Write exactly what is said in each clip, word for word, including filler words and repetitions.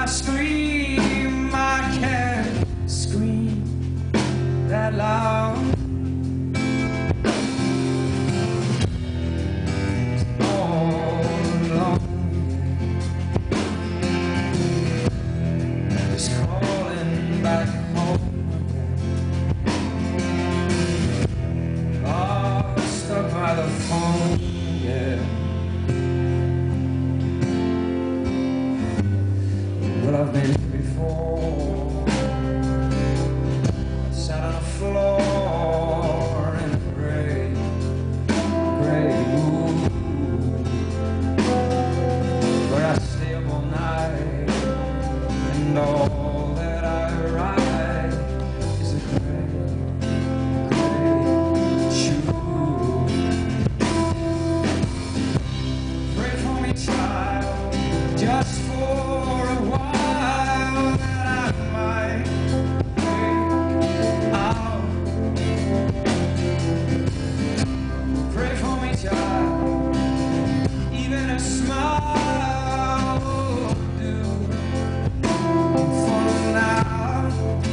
I scream, I can't scream that loud. All alone, just calling back home. Oh, stuck by the phone, yeah. Well, I've been here before. Sat on the floor in a gray, gray room, where I stay up all night, and all that I write is a gray, gray shoe. Pray for me, child, just for a while, that I might break out. Pray for me, child, even a smile will do for now.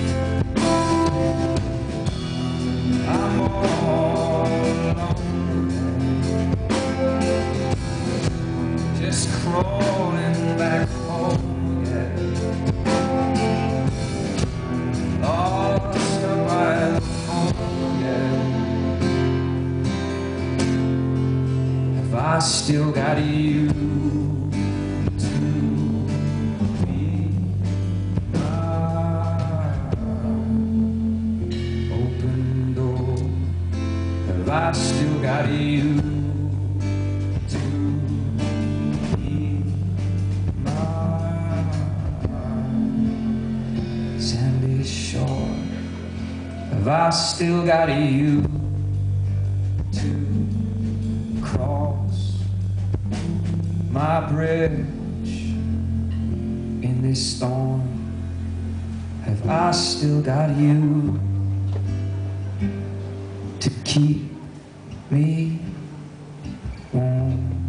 I'm all alone, just crawling back home, yeah. Lost by the phone, yeah. Have I still got you to be my open door? Have I still got you to be my sandy shore? Have I still got you to cross my bridge in this storm? Have I still got you to keep me warm?